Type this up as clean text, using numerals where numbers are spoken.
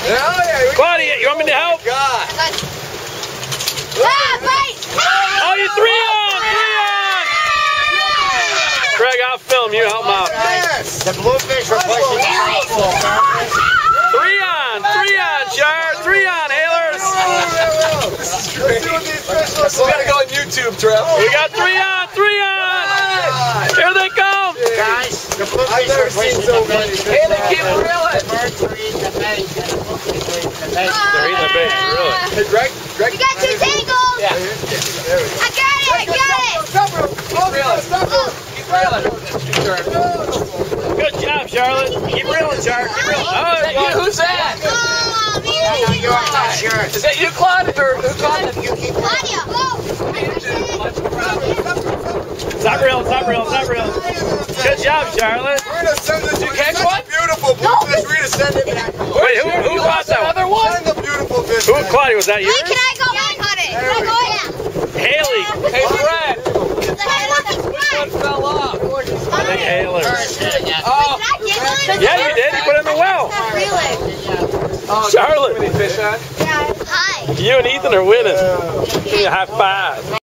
yeah. Claudia, you want me to help? God. Oh, you 3 on! 3 on! Greg, I'll film you. Help him out. Yes. The bluefish replacing the outfall. 3 on! 3 on, Char! 3 on, Hailers! This is great. We gotta go on YouTube, Trev. We got 3 on! 3 on! Here they come! Guys, the bluefish replacing the bait. Hey, they keep reeling. They're eating the bait. They're eating the bait, really. Hey, Greg. We got 2 tangles! Yeah. I got it! I got it! Keep reeling. Good job, Charlotte. Keep reeling, Char. Keep reeling. Oh, Who's that? Oh, me! No, you're not sure. Is that you, Claudia, or who caught it? You keep Claudia! Stop reeling, stop reeling, stop reeling. Good job, Charlotte. We're gonna send this. You catch one? Beautiful bluefish. We're gonna send it back. Wait, who caught that one? Another one? Send the beautiful fish. Who, Claudia, was that yours? Wait, can I go? I caught it! Can I go? Yeah! Haley. Hey, Brad. The head of the Which one fell off? I think Hailers. Oh, Did I get one? Yeah, you did. You put it in the well. oh, Charlotte. Too many fish on? Yeah. Hi. You and Ethan are winning. Give me a high five.